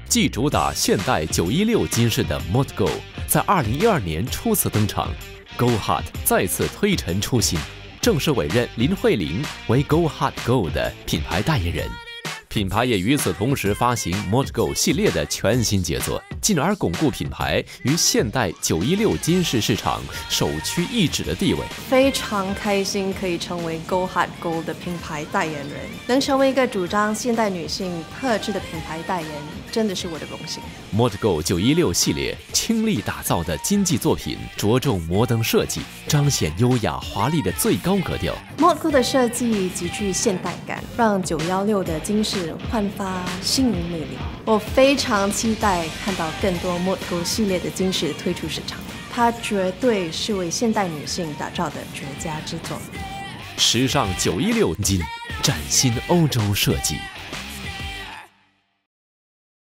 继主打现代916金饰的 Mode Go， 在2012年初次登场 ，Go Hard 再次推陈出新，正式委任林慧玲为 Go Hard Go 的品牌代言人。品牌也与此同时发行 Mode Go 系列的全新杰作，进而巩固品牌于现代916金饰市场首屈一指的地位。 非常开心可以成为 Go Hard Go 的品牌代言人，能成为一个主张现代女性特质的品牌代言，真的是我的荣幸。 Mode Go 916系列倾力打造的经济作品，着重摩登设计，彰显优雅华丽的最高格调。 Mode Go 的设计极具现代感，让916的金饰焕发新颖魅力。我非常期待看到更多 Mode Go 系列的金饰推出市场，它绝对是为现代女性打造的绝佳之作。 时尚916金，崭新欧洲设计。